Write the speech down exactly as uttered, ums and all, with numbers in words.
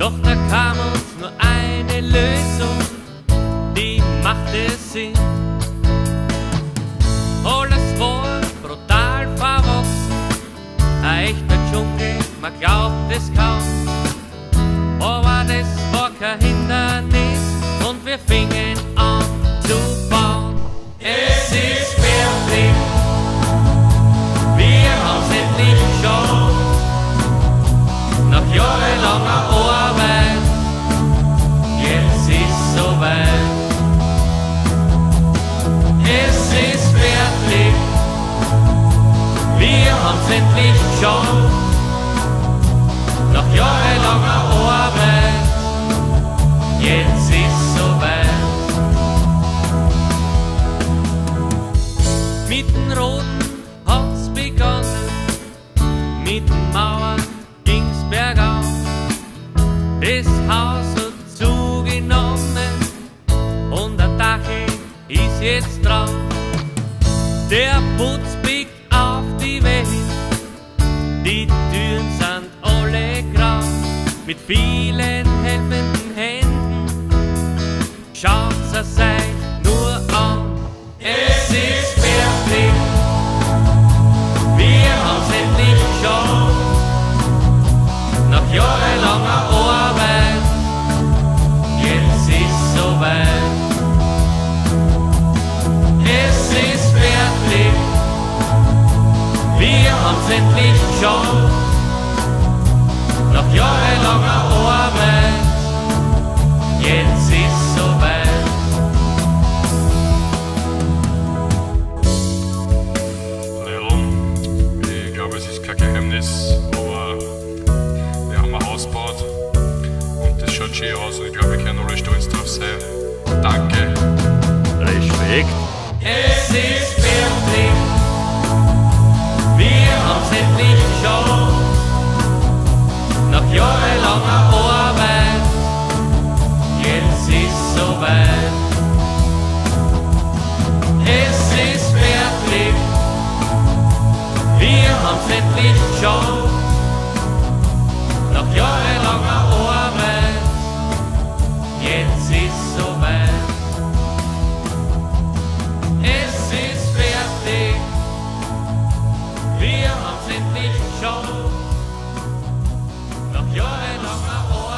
Doch da kam uns nur eine Lösung, die machte Sinn. Alles war brutal verwachsen, ein echter Dschungel, man glaubt es kaum. Aber das war kein Hindernis und wir fingen an zu bauen. Es ist fertig, wir haben's endlich geschafft. Nach jahrelanger Arbeit, jetzt ist soweit. Es ist fertig, wir haben's endlich geschafft. Nach jahrelanger Arbeit, jetzt ist soweit. Mit den Roten hat's begonnen, mit den Mauern ging's bergauf. Das Haus hat zugenommen und der Dachel ist jetzt drauf. Der Putz biegt auf die Welt, die Türen sind alle grau. Mit vielen helfenden Händen schaut's es euch nur an. Es ist fertig, wir haben's endlich geschafft. Nach jahrelanger Arbeit, jetzt ist soweit. Es ist fertig, wir haben's endlich geschafft. Nach jahrelanger Arbeit, jetzt ist soweit. Ja, ich glaube, es ist kein Geheimnis, aber wir haben ein Haus gebaut und das schaut schön aus und ich glaube, wir können alle stolz drauf sein. Danke. Respekt. Es ist fertig, wir haben's endlich geschafft. Nach jahrelanger Arbeit, jetzt ist soweit. Es ist fertig, wir haben's endlich geschafft. Nach jahrelanger Arbeit, jetzt ist soweit. Es ist fertig, wir haben's endlich geschafft. Nach jahrelanger Arbeit.